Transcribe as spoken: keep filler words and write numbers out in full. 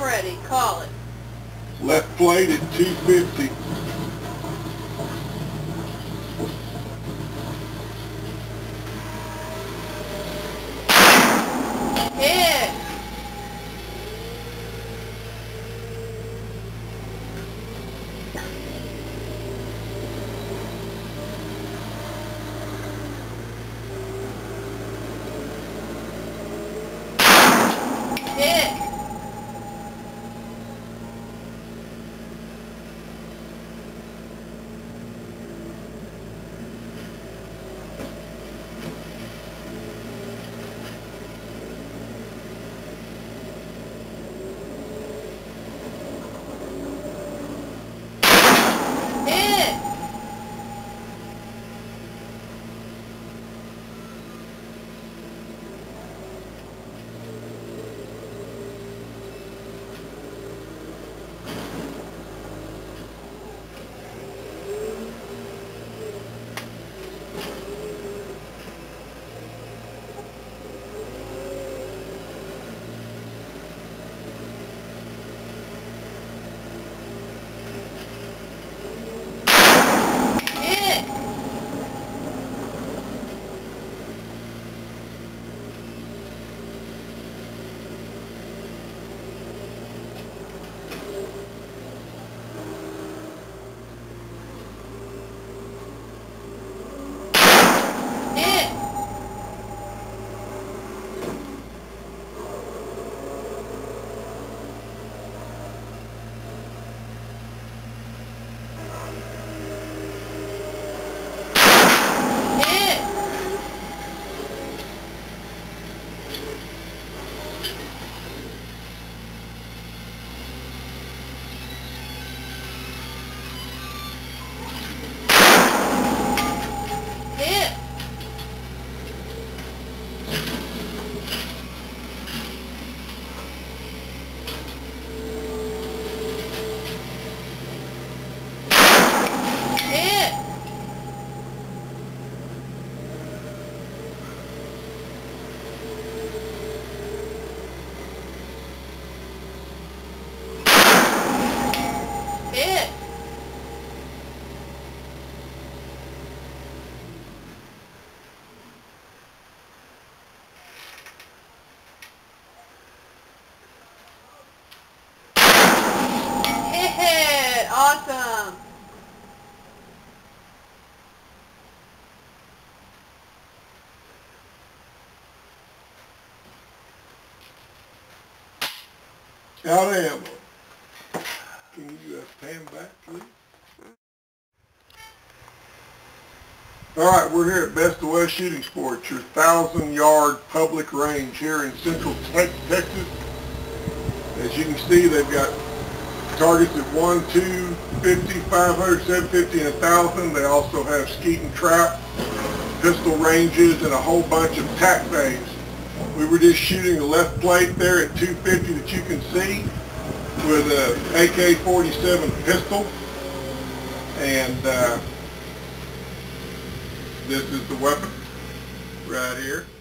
I'm ready. Call it. Left plate at two fifty. Hit. Hit. Hit. Hit. Hit. Hit. Hit. Hit. Hit. Hit. Awesome. Out of ammo. Can you uh, pan back, please? Alright, we're here at Best of West Shooting Sports, your thousand yard public range here in Central Texas. As you can see, they've got targets at one, two, fifty, five hundred, seven fifty, and one thousand. They also have skeet and trap, pistol ranges, and a whole bunch of tack bays. We were just shooting the left plate there at two fifty that you can see with a A K forty-seven pistol. And uh, this is the weapon right here.